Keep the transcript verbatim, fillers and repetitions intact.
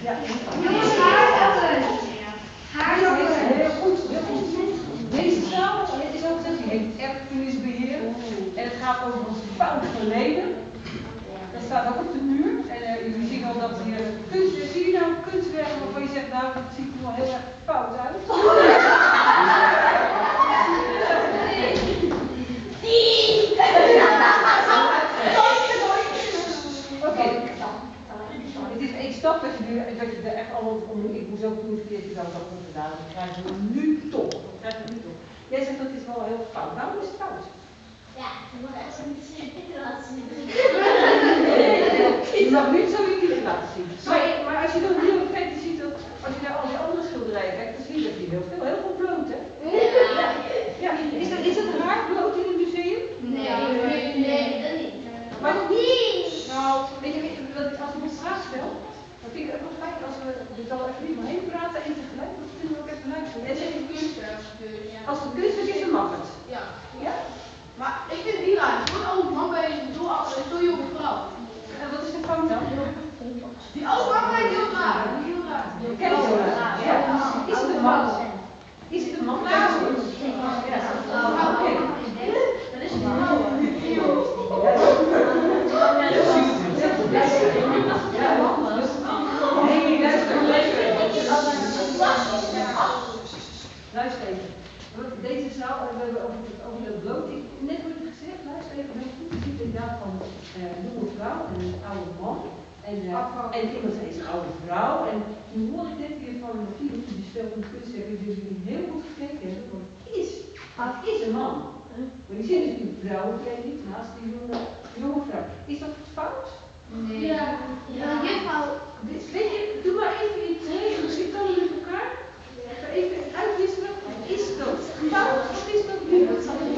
Ja. Jongens, haardoppen. Haardoppen. Heel goed, heel goed. Deze zaal, het is ook gezegd, die heet erfenisbeheer. En het gaat over ons fout verleden. Dat staat ook op de muur. En uh, jullie zien al dat hier kunst, zie je nou kunstwerken waarvan je zegt, nou, dat ziet er wel heel erg fout uit. Oké. Het is één stap dat je, nu, dat je er echt allemaal om. Ik moest ook toen verkeerd gedaan, dat goed gedaan. Dat krijgen we nu toch. Dat krijgen we nu toch. Jij zegt dat het is wel heel fout. Waarom is het fout? Ja, je moet echt zo niet zien laten zien. Je mag niet zo in laten zien. Maar, maar als je dan heel kijkt, je ziet dat als je naar al die andere schilderijen kijkt, dan zie je dat die heel veel, heel veel bloot, hè? Ja. Ja. Is dat, is dat raar bloot in het museum? Nee, nee, nee, dat niet. Maar dat niet. Nou, weet je, wat ik als ik een vraag stel, dan vind ik het ook wel fijn als we er dan even niet omheen praten en tegelijk, dat kunnen we ook even luisteren. Jij zegt kunstwerk, dus. Als het kunstwerk is, dan mag het. Ja. Ja? Maar ik vind het niet raar. Zo'n oude man bij zo'n jonge vrouw. En wat is de fout dan? Die oude man lijkt heel raar. Heel raar. Kijk zo. Ja. Is het een man? Is het een man? Ja. Oké. Dan is het een vrouw. Nee, luister, luister even. Deze zaal, we hebben over, over dat bloot. Ik, net wordt het gezegd, luister even heel goed. Je ziet inderdaad van uh, een jonge vrouw en een oude man. En, uh, en iemand is een oude vrouw. En nu hoor ik net weer van een film die stelt een kunstwerk die jullie heel goed gekeken hebben. Want het is, het is een man. Maar die zit dus in de vrouwenkleding naast die jonge, jonge vrouw. Is dat fout? Nee. Ja. Ja. Juffrouw. Dus, weet je, doe maar even iets regels. Ik kan met elkaar even uitwisselen. Is dat fout of is dat niet?